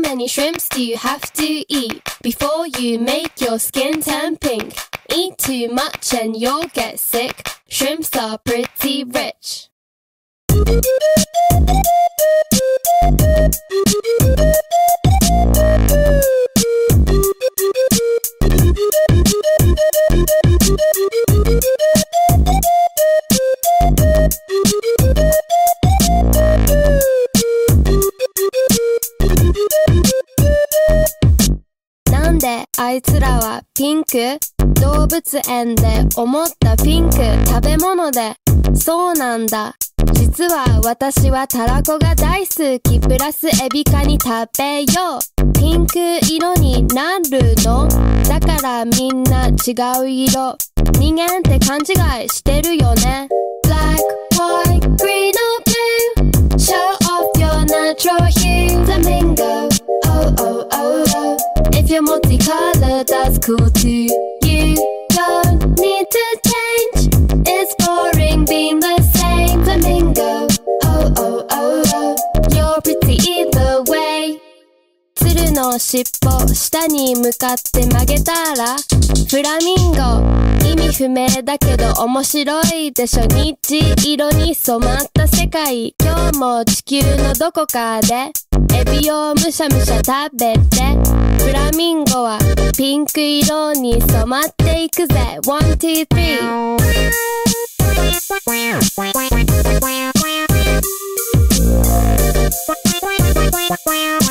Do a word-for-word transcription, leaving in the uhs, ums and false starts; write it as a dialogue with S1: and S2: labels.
S1: many shrimps do you have to eat before you make your skin turn pink? Eat too much and you'll get sick. Shrimps are pretty rich. なんであいつらはピンク？動物園で思ったピンク食べ物で。そうなんだ。実は私はたらこが大好き。プラスエビカニ食べよう。ピンク色になるの？だからみんな違う色。人間って勘違いしてるよね。Black, white, green or blue. Show off your natural hue. Flamingo, oh oh oh oh. If you're multicolored, that's cool too. You don't need to change. It's boring being the same. Flamingo, oh oh oh oh. You're pretty either way. 鶴の尻尾下に向かって曲げたらフラミンゴ。意味不明だけど面白いでしょ。虹色に染まった世界。今日も地球のどこかでエビをむしゃむしゃ食べて。フラミンゴはピンク色に染まっていくぜ。ワン、ツー、スリー